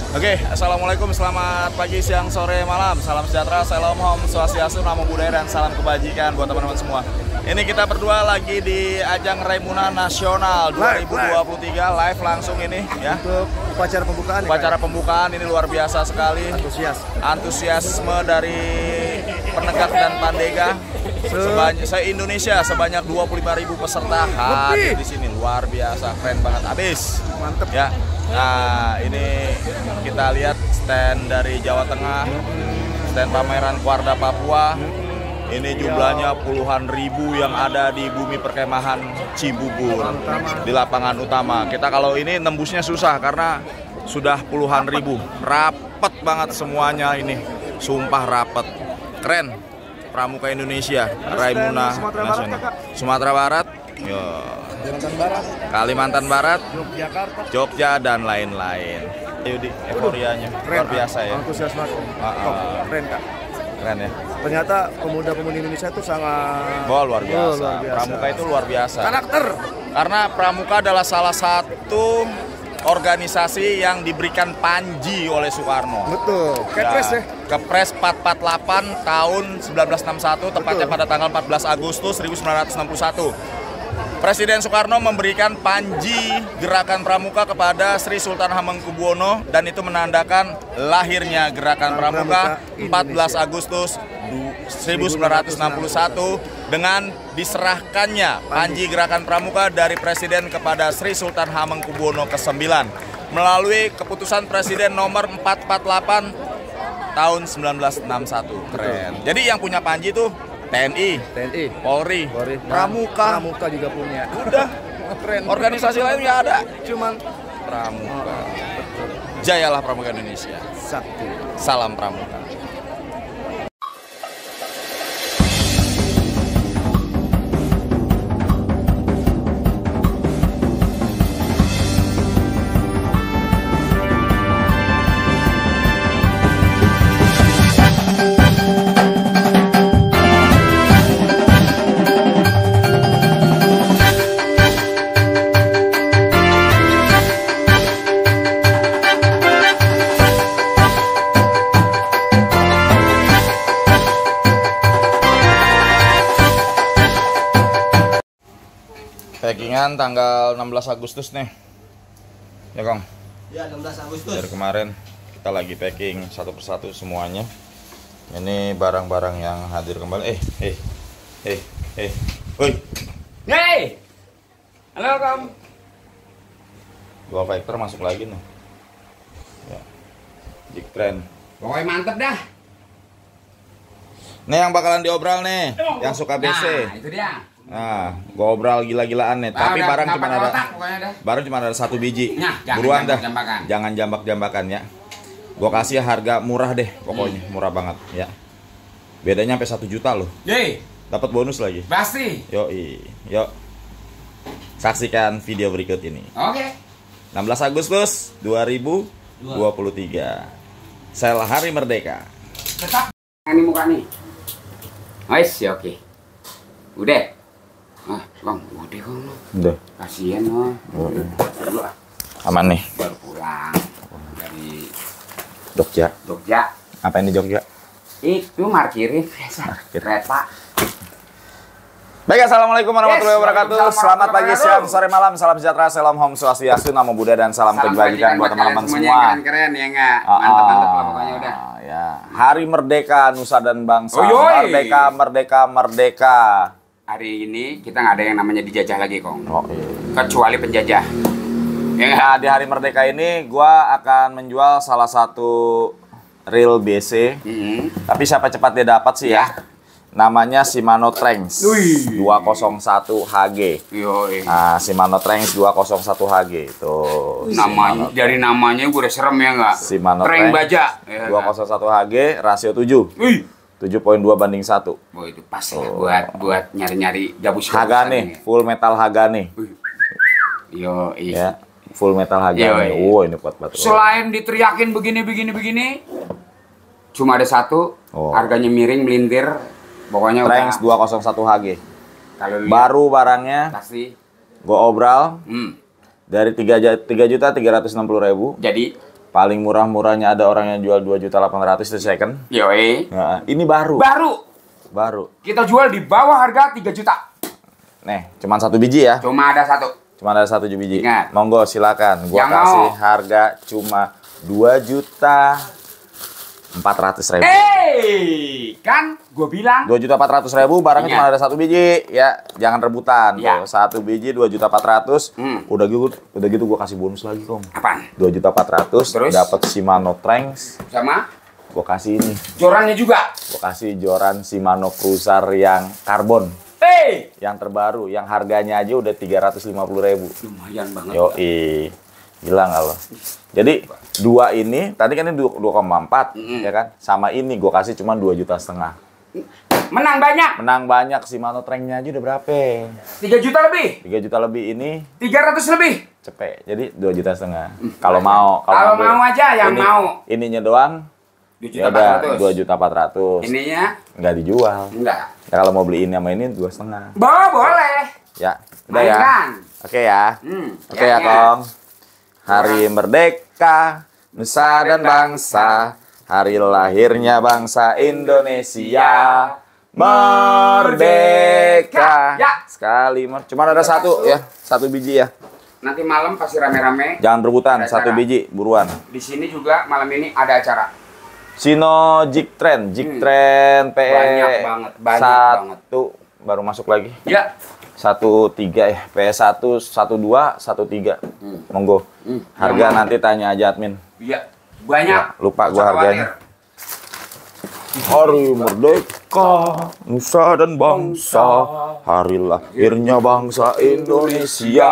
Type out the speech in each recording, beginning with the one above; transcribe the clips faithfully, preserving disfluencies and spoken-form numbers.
Oke, assalamualaikum, selamat pagi, siang, sore, malam. Salam sejahtera, salam om, swastiastu, namo buddhaya, dan salam kebajikan buat teman-teman semua. Ini kita berdua lagi di ajang Raimuna Nasional dua ribu dua puluh tiga live, live langsung ini ya. Untuk upacara pembukaan. Upacara ya, pembukaan ini luar biasa sekali. Antusias. Antusiasme dari Penegak dan Pandega. Sebanyak se-Indonesia sebanyak dua puluh lima ribu peserta hadir di sini, luar biasa, keren banget, habis. Mantep ya. Nah, ini kita lihat stand dari Jawa Tengah, stand pameran Kuarda Papua. Ini jumlahnya puluhan ribu yang ada di bumi perkemahan Cibubur, di lapangan utama. Kita kalau ini nembusnya susah karena sudah puluhan ribu. Rapet banget semuanya ini, sumpah rapet. Keren, Pramuka Indonesia, Raimuna Nasional. Sumatera Barat, yo. Kalimantan Barat, Kalimantan Barat, Yogyakarta, Jogja, dan lain-lain. Ayo di euforianya luar biasa ya. Antusiasme. Uh, uh, keren Kak. Keren ya. Ternyata pemuda-pemudi Indonesia itu sangat oh, luar biasa. Oh, luar biasa. Pramuka itu luar biasa. Karakter. Karena Pramuka adalah salah satu organisasi yang diberikan panji oleh Soekarno. Betul. Kepres ya. Kepres empat empat delapan tahun seribu sembilan ratus enam puluh satu, tepatnya Betul. pada tanggal empat belas Agustus seribu sembilan ratus enam puluh satu. Presiden Soekarno memberikan panji Gerakan Pramuka kepada Sri Sultan Hamengkubuwono, dan itu menandakan lahirnya Gerakan Pramuka empat belas Agustus seribu sembilan ratus enam puluh satu dengan diserahkannya panji Gerakan Pramuka dari Presiden kepada Sri Sultan Hamengkubuwono kesembilan melalui keputusan Presiden nomor empat empat delapan tahun seribu sembilan ratus enam puluh satu. Keren. Jadi yang punya panji itu T N I, T N I, Polri, Polri, Pramuka, Pramuka juga punya. udah, keren. organisasi lain nggak ada, Cuman Pramuka. Oh, betul. Jayalah Pramuka Indonesia. Sakti. Salam Pramuka. Packingan tanggal enam belas Agustus nih. Ya, Kong? Ya, enam belas Agustus. Dari kemarin kita lagi packing satu persatu semuanya. Ini barang-barang yang hadir kembali. Eh, eh, eh, eh, woi. Hey, halo Kom. Dua vector masuk lagi nih. Ya. Jig trend. Pokoknya mantep dah. Nih yang bakalan diobral nih, yang suka B C. Nah, itu dia. Nah, gua obral gila-gilaan nih. Nah, Tapi udah barang nggak cuma pakai ada, otak, pokoknya dah. barang cuma ada satu biji. Nah, jangan Buruan dah, jambak-jambakan. jangan jambak-jambakan ya. Gua kasih harga murah deh, pokoknya Hmm. murah banget ya. Bedanya sampai satu juta loh. Yeay, Dapat bonus lagi. pasti. Yoi, yuk. Saksikan video berikut ini. Oke. enam belas Agustus dua ribu dua puluh tiga. Sel Hari Merdeka. Tetap. Ini muka nih. Wes, ya oke. Udah. Ah, Kom, udah Kom. Udah. Kasihan loh. Oh, iya. Dulu ah, Aman nih. baru pulang dari Jogja. Jogja. Apa ini Jogja? Itu markirin biasa. Markir. Kereta. Baik, assalamualaikum warahmatullahi Yes, wabarakatuh. waalaikumsalam Selamat pagi, warahmatullahi siang, sore, malam. Salam sejahtera, salam om swastiastu, namo buddhaya, dan salam, kebajikan buat teman-teman semua. Keren-keren ya enggak? Ah, Mantap-mantap lah pokoknya udah. Ya, Hari Merdeka Nusa dan Bangsa. Oh, yoi. Merdeka, merdeka, merdeka. Hari ini kita nggak ada yang namanya dijajah lagi, Kong. Oh, iya. Kecuali penjajah. Ya nggak? Nah, di Hari Merdeka ini gua akan menjual salah satu reel B C. Mm-hmm. Tapi siapa cepat dia dapat sih ya. Namanya Shimano Tranx Wih. dua nol satu H G. Yoi. Nah, Shimano Tranx dua nol satu H G itu. Namanya dari namanya gue udah serem ya nggak? Shimano Treng Tranx baja. Ya, dua nol satu H G rasio tujuh. Wih. tujuh koma dua banding satu. Oh itu pas lah buat buat nyari-nyari gabus Hagane, full metal Hagane. Yo, Ya, full metal Hagane. Yoi. Oh, ini kuat banget. Selain diteriakin begini begini begini, cuma ada satu, Oh. harganya miring melintir, pokoknya Tranx udah. dua nol satu H G. Kalau lihat, Baru barangnya pasti. gua obral Hmm. dari tiga juta tiga ratus enam puluh ribu Jadi Paling murah-murahnya ada orang yang jual dua juta delapan ratus itu second. Yoi. Nah, ini baru. Baru. Baru. Kita jual di bawah harga tiga juta. Nih, cuman satu biji ya. Cuma ada satu. Cuma ada satu biji. Ingat. Monggo silakan. Gua Yang kasih mau. harga cuma dua juta empat ratus ribu. Eh, kan gue bilang dua juta empat ratus ribu barangnya Ingat. cuma ada satu biji ya, jangan rebutan. Ya. Tuh, satu biji dua juta empat ratus. Hmm. Udah gitu, udah gitu gua kasih bonus lagi, Kong. apaan? dua juta empat ratus Terus? dapat Shimano Tranks. Sama Gua kasih ini. jorannya juga. Gua kasih joran Shimano Cruiser yang karbon, Eh, yang terbaru, yang harganya aja udah tiga ratus lima puluh ribu. lumayan banget. Yoi, gila nggak lo? Jadi dua ini, tadi kan ini dua koma empat, Mm-mm. ya kan? Sama ini gue kasih cuma dua juta setengah. Menang banyak. Menang banyak, Shimano Tranknya aja udah berapa? tiga juta lebih. tiga juta lebih ini tiga ratus lebih. cepet. Jadi dua juta setengah. Kalau mau, Kalau ngambil mau aja yang ini- mau. Ininya doang, dua ya juta empat udah ratus. dua juta empat ratus. Ininya Nggak dijual. enggak. Ya, kalau mau beli ini sama ini dua setengah. Bawa boleh. Ya, udah ya. Mainkan. Oke ya. Hmm, Oke ya, Kong. Hari merdeka, nusa dan bangsa, hari lahirnya bangsa Indonesia. Merdeka. Ya. Sekali, Mar. Cuma ada satu ya, satu biji ya. Nanti malam pasti rame-rame. Jangan rebutan, Ada satu acara. biji, buruan. Di sini juga malam ini ada acara. Sino Jig Trend, Jig Hmm. Trend P E Banyak banget, banyak satu baru masuk lagi. Ya. Satu tiga ya, P E satu, satu dua, satu tiga. Hmm. Monggo. Hmm. Harga Yang nanti tanya aja admin. Iya. Banyak. Ya, lupa gua Jangan harganya. khawatir. Hari merdeka, nusa dan bangsa, hari lahirnya bangsa Indonesia.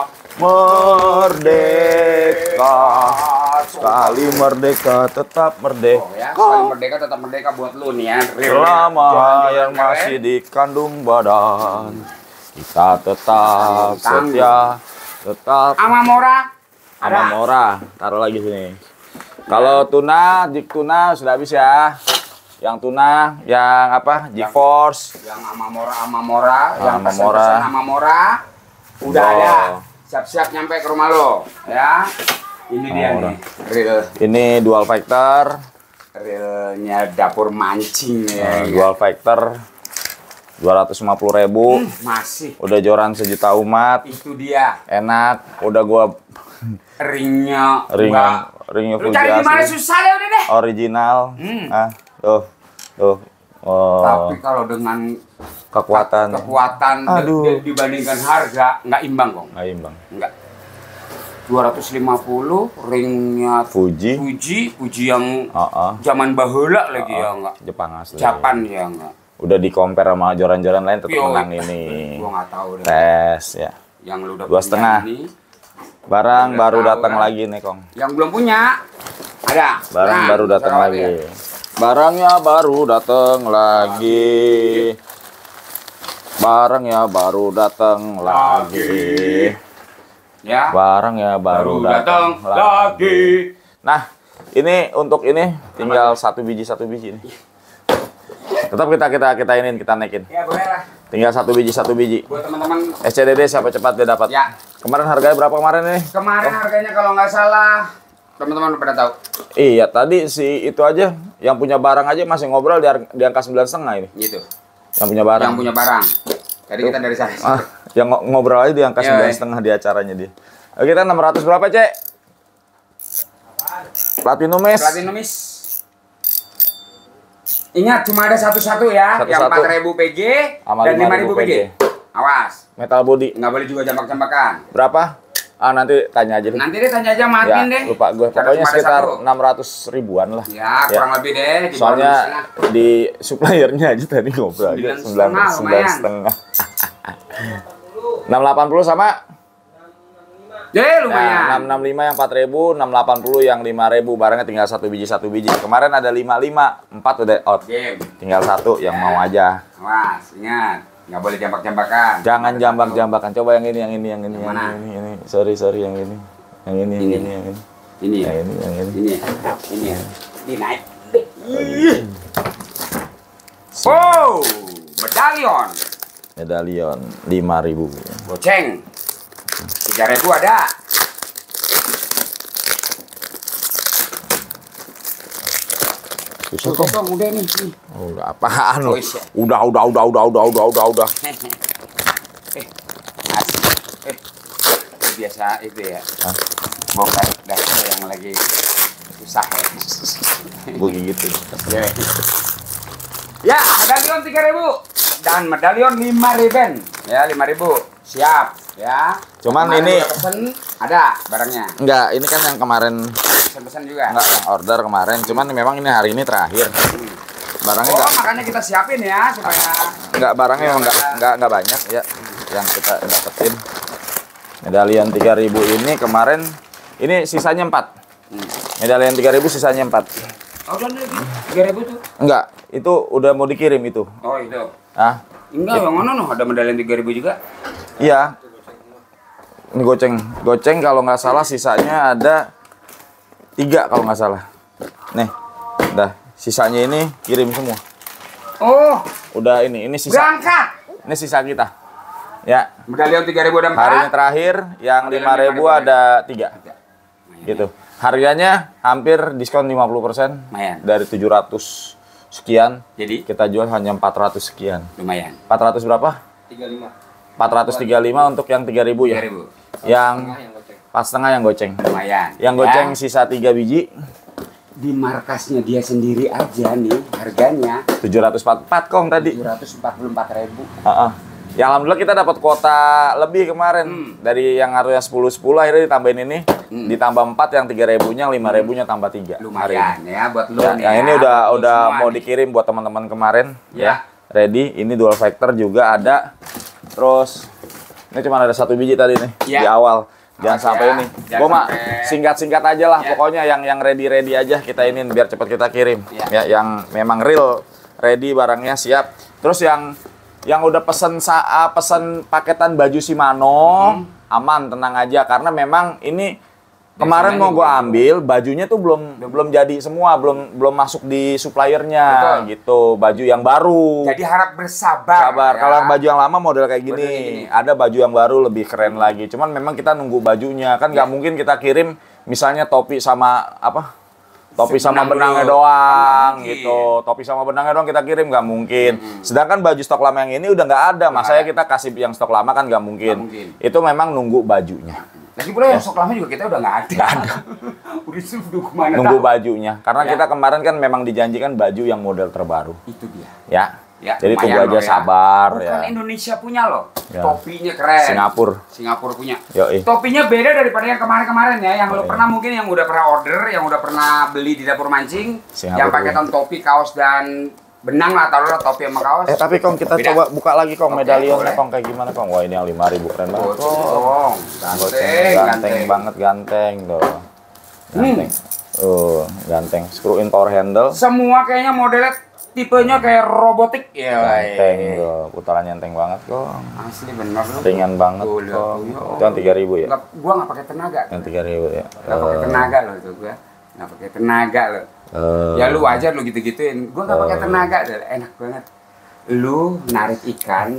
Merdeka, sekali merdeka tetap merdeka. Oh ya, sekali merdeka tetap merdeka buat lu nih ya. Real. Selama Jalan-jalan yang keren. masih dikandung badan, kita tetap Tanggung. setia, tetap Amamora sama ada. Mora. Taruh lagi sini. Kalau tuna, jig tuna sudah habis ya. Yang tuna, yang apa? Jig Force. Yang Amamora Amamora, yang Amamora. pesan-pesan Amamora udah Oh. ada. Siap-siap nyampe ke rumah lo, ya. Ini dia Amamora. nih, real, Ini dual factor, realnya dapur mancing ya. eh, dual factor dua ratus lima puluh ribu. Masih, Udah joran sejuta umat. itu dia Enak, udah gua ringnya. ring Mbak. ringnya Lu Fuji cari di mana asli. susah ya udah deh. Original. Hmm. Ah, tuh. Tuh. Oh, Tapi kalau dengan kekuatan kekuatan di- Aduh. di- dibandingkan harga nggak imbang kok. nggak imbang. Enggak. dua ratus lima puluh ringnya Fuji. Fuji, Fuji yang Heeh. zaman baheula lagi ya enggak. Jepang asli. Japan ya enggak. Udah di compare sama joran-joran lain tetap Yo, menang ini. Gua nggak tahu deh. Tes ya. Yang lu udah Dua punya setengah. ini, Barang Udah baru tahu, datang kan? lagi nih, Kong. yang belum punya ada. Barang Nah, baru datang jangan lagi. khawatir. Barangnya baru datang lagi. Barangnya baru datang lagi. Ya. Barangnya baru datang lagi. Nah, ini untuk ini tinggal satu biji satu biji nih. Tetap kita kita kita inin kita naikin. Ya boleh lah. Tinggal satu biji satu biji. Buat teman-teman. S C D D siapa cepat dia dapat. Ya. Kemarin harganya berapa kemarin ini? Kemarin harganya kalau nggak salah teman-teman udah pada tahu. Iya, tadi si itu aja yang punya barang aja masih ngobrol di, har- di angka sembilan setengah ini. Gitu. Yang punya barang. Yang punya barang. Tadi kita dari sana. Ah, yang ngo- ngobrol aja di angka Iya, sembilan iya. setengah di acaranya dia. Oke, kita enam ratus berapa, Cek? Platinum Mes. Platinumis. Ingat cuma ada satu-satu ya, yang Satu-satu. empat ribu P G Sama dan lima ribu lima ribu P G. Awas, Metal body. nggak boleh juga jambak-jambakan. Berapa? Ah, nanti tanya aja deh. Nanti deh tanya aja sama Ya, admin deh. lupa gue. Karena Pokoknya cuma ada sekitar satu. enam ratus ribuan lah. Ya, kurang lebih deh. Di bawah Soalnya enam setengah. di suppliernya aja tadi ngobrol aja Sembilan sembilan setengah, sembilan lumayan. setengah. Enam delapan puluh sama. Deh Nah, lumayan. enam enam lima yang empat ribu, enam delapan puluh yang lima ribu. Barangnya tinggal satu biji satu biji. Kemarin ada lima lima, empat udah out. Game. Tinggal satu yang mau aja. Awas, ingat. Nggak boleh jambak-jambakan. Jangan jambak-jambakan. Coba yang ini, yang ini, yang ini, Yang yang mana? ini, ini. Sorry, sorry yang ini. Yang ini, yang Ini. ini, yang ini. Ini, Yang ini, yang ini. ini, ini, ini naik. Oh, medalion. Medalion lima ribu. Goceng. tiga ribu ada. Bisa kok. Kong, udah nih. nih. Oh, udah apaan lo? Oh, iya. Udah, udah, udah, udah, udah, udah, udah, udah. eh, asik. Eh, biasa itu ya. Hah? Bongkar dasar yang lagi susah ya. Begitu. Ya, ya medalion tiga ribu dan medalion lima ribu. Ya, lima ribu. Siap, ya. Cuman kemarin ini pesen ada barangnya. enggak, ini kan yang kemarin Pesan-pesan juga. enggak yang order kemarin, cuman memang ini hari ini terakhir. Barangnya Oh, enggak, makanya kita siapin ya supaya enggak barangnya memang enggak enggak enggak banyak ya yang kita dapetin. Medalion tiga ribu ini kemarin ini sisanya empat. Medalion tiga ribu sisanya empat. Oh, udah nih, tiga ribu tuh. Enggak, itu udah mau dikirim itu. Oh, itu. Ah, Enggak, yang mana noh? Ada medalion tiga ribu juga. iya. Ini goceng. Goceng kalau nggak salah sisanya ada tiga kalau nggak salah. Nih, udah. Sisanya ini kirim semua. Oh, Udah ini, ini sisa. berangkat. Ini sisa kita. Ya, Medalion tiga ribu ada hari ini empat. terakhir yang Medalion lima ribu lima ribu ada tiga. Gitu. Harganya hampir diskon lima puluh persen Lumayan. dari tujuh ratus sekian. Jadi Kita jual hanya empat ratus sekian. lumayan. empat ratus berapa? tiga puluh lima. empat ratus tiga puluh lima untuk yang tiga ribu ya. tiga ribu. Yang Yang goceng. pas setengah yang goceng. Lumayan. Yang Ya. goceng sisa tiga biji Di markasnya dia sendiri aja nih harganya tujuh ratus empat puluh empat kong tadi. tujuh ratus empat puluh empat ribu. Heeh. Ya alhamdulillah kita dapat kuota lebih kemarin. Hmm. Dari yang harusnya sepuluh sepuluh akhirnya ditambahin ini. Hmm. Ditambah empat yang tiga ribunya, lima ribunya tambah tiga. Lumayan ya buat lo Ya, nih. yang ya. ini udah Buat lo udah semua mau nih. dikirim buat teman-teman kemarin Ya. ya. Ready. Ini dual factor juga ada. Terus ini cuma ada satu biji tadi nih Ya. di awal. Jangan Awas sampai ya. ini. Jangan Gua mah sampai- singkat-singkat aja lah. Ya. Pokoknya yang yang ready-ready aja kita ini biar cepat kita kirim. Ya. Ya, yang memang real ready barangnya siap. Terus yang yang udah pesen sa pesen paketan baju Shimano aman, tenang aja karena memang ini kemarin Biasanya mau ini gua belum. ambil bajunya tuh belum belum jadi semua, belum belum masuk di suppliernya Betul. gitu. Baju yang baru. Jadi harap bersabar. Sabar. ya. Kalau yang baju yang lama model kayak gini, Model kayak gini. ada baju yang baru lebih keren lagi. Cuman memang kita nunggu bajunya. Kan nggak Ya. mungkin kita kirim misalnya topi sama apa? Topi sama Benang benangnya dulu. doang Nggak gitu. Topi sama benangnya doang kita kirim nggak mungkin. Hmm. Sedangkan baju stok lama yang ini udah nggak ada. Nggak Masanya ada. kita kasih yang stok lama kan nggak mungkin. Nggak mungkin. Itu memang nunggu bajunya. Lagi pula yang stok lama juga kita udah nggak ada. Udah suruh kemana Nunggu tahu. bajunya. Karena Ya. kita kemarin kan memang dijanjikan baju yang model terbaru. Itu dia. Ya. Ya, Jadi lumayan tunggu aja loh ya. sabar Bukan ya. Indonesia punya loh. Ya. Topinya keren. Singapura. Singapura punya. Yoi. Topinya beda daripada yang kemarin-kemarin ya. Yang lo Yoi. pernah mungkin yang udah pernah order, yang udah pernah beli di dapur mancing. Singapura Yang paketan topi, kaos dan benang lah, taruhlah topi sama kaos. Eh tapi Kong kita Beda. coba buka lagi Kong Oke, medalionnya boleh. Kong kayak gimana Kong? Wah ini yang lima ribu keren banget. Oh, dong. Ganteng, Ganteng, ganteng banget ganteng tuh. Ganteng. Oh, ganteng. Screw in power handle. Semua kayaknya modelnya tipenya kayak robotik ya. Ganteng tuh. Putarannya enteng banget Kong. Asli bener lu. Ringan banget Tuh, lihat Kong. tuh, ya Itu yang tiga ribu ya? Nggak, gua nggak pakai tenaga. Yang tiga ribu ya. Nggak pakai Eh, tenaga loh itu gua. Nggak pakai tenaga loh. eh, Ya lu wajar lu gitu-gituin. Gua nggak pakai Oh. tenaga, deh. Enak banget. Lu narik ikan,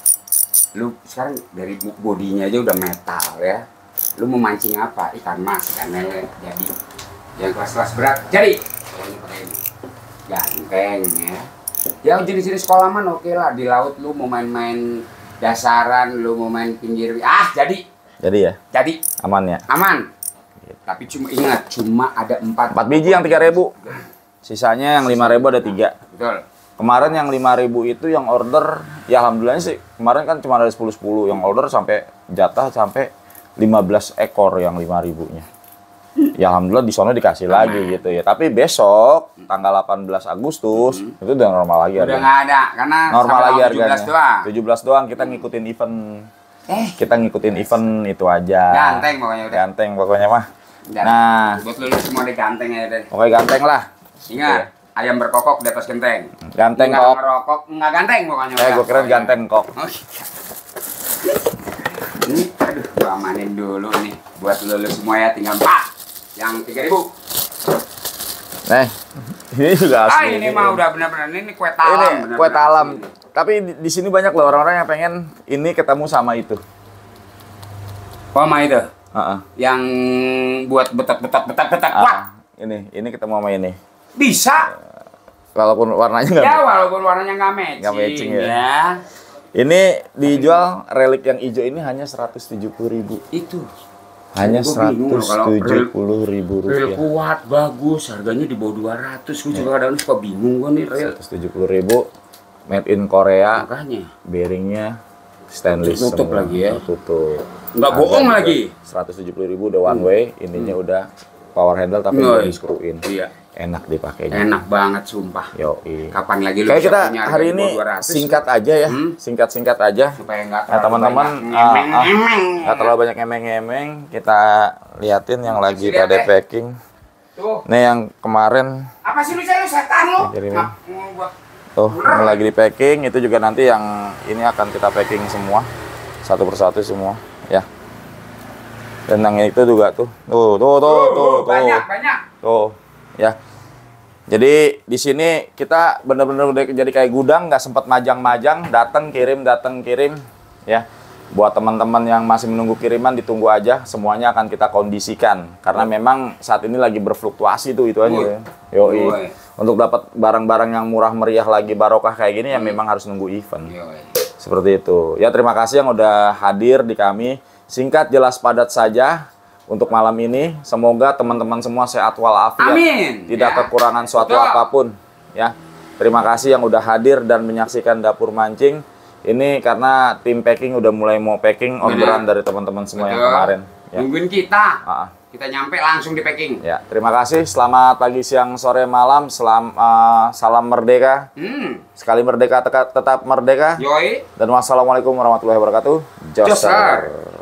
lu sekarang dari bodinya aja udah metal ya. Lu mau mancing apa? Ikan mas, ikan lele, jadi. Yang kelas-kelas berat, jadi. Pokoknya pakai ini. Ganteng ya. Ya jenis-jenis sekolahan oke lah. Di laut lu mau main-main dasaran, lu mau main pinggir. Ah jadi, Jadi ya? jadi Aman ya? aman. Tapi cuma ingat, cuma ada empat. Empat biji yang tiga ribu. Sisanya yang lima ribu ada tiga. Betul. Kemarin yang lima ribu itu yang order, ya alhamdulillah sih. Kemarin kan cuma ada sepuluh sepuluh. Yang order sampai jatah sampai lima belas ekor yang lima ribunya. Ya alhamdulillah di sono dikasih lagi gitu ya. Tapi besok tanggal delapan belas Agustus Hmm. itu udah normal lagi Udah harganya. nggak ada, karena Normal sampai lagi tanggal tujuh belas harganya. doang. tujuh belas doang kita ngikutin event. Eh, Kita ngikutin event itu aja. ganteng pokoknya udah. Ganteng pokoknya mah. Udah. Nah, Buat lu semua deh ganteng ya deh. pokoknya ganteng lah. Ingat, ayam berkokok di atas genteng. Ganteng Nggak kok. ngerokok, nggak ganteng pokoknya. Eh, udah. gue keren ganteng kok. Oh, iya. Ini, aduh, gua amanin dulu nih. Buat lu, lu semua ya, tinggal empat. Yang tiga ribu. Nih, ini juga asli. Ah, ini mah udah benar-benar ini kue talam. Ini benar-benar kue talam. asli. Tapi di, di sini banyak loh orang-orang yang pengen ini ketemu sama itu. Oh, mah itu. Heeh. Yang buat betat-betat betat-betat Ah, kuat. ini, ini ketemu sama ini. Bisa. walaupun warnanya nggak. Ya walaupun warnanya nggak matching. Nggak matching ya. ya. Ini dijual relik yang hijau ini hanya seratus tujuh puluh ribu. Itu. Hanya Gua bingung loh seratus kalau tujuh puluh ribu Rel rupiah. kuat, bagus, harganya di bawah dua ratus. Gue juga kadang suka bingung gue nih rel. seratus tujuh puluh ribu, made in Korea. Makanya. Bearingnya stainless Tutup semua. lagi ya. Tutup. Nggak bohong lagi. seratus tujuh puluh ribu udah one way, ininya udah power handle tapi Yoi. udah di screw-in. Iya. Enak dipakai. Enak banget sumpah. Yoi. Kapan lagi lu Kayak bisa kita punya harga hari di ini bawah dua ratus? singkat aja ya, Hmm? singkat-singkat aja. Supaya nggak Nah terlalu teman-teman, banyak ah, ah, ngemeng-ngemeng. nggak terlalu banyak emeng-emeng, kita liatin yang lagi Lihat, pada eh. packing. Tuh. Nih yang kemarin Apa sih lu saya lu setan lu? Kirimin. Nah, mau gua- tuh yang lagi di packing, itu juga nanti yang ini akan kita packing semua, satu persatu semua, ya. Dan yang itu juga tuh, tuh, tuh, tuh, tuh, tuh, banyak banyak. tuh, ya. Jadi di sini kita bener-bener udah jadi kayak gudang, nggak sempat majang-majang, datang kirim, datang kirim, ya. Buat teman-teman yang masih menunggu kiriman, ditunggu aja, semuanya akan kita kondisikan. Karena memang saat ini lagi berfluktuasi tuh itu aja. Yoi. Yoi. Untuk dapat barang-barang yang murah meriah lagi barokah kayak gini, ya memang harus nunggu event. Yoi. Seperti itu. Ya terima kasih yang udah hadir di kami. Singkat, jelas, padat saja. Untuk malam ini, semoga teman-teman semua sehat walafiat, Amin. tidak Ya. kekurangan suatu Betul. apapun. Ya, terima kasih yang udah hadir dan menyaksikan Dapur Mancing. Ini karena tim packing udah mulai mau packing, orderan Benar. dari teman-teman semua yang Betul. kemarin. Ya. Nungguin kita. Ah, Kita nyampe langsung di packing. ya, terima kasih. Selamat pagi, siang, sore, malam. Selam, ah, salam merdeka. Hmm. Sekali merdeka, teka- tetap merdeka. Yoi. Dan wassalamualaikum warahmatullahi wabarakatuh. Joser. Joser.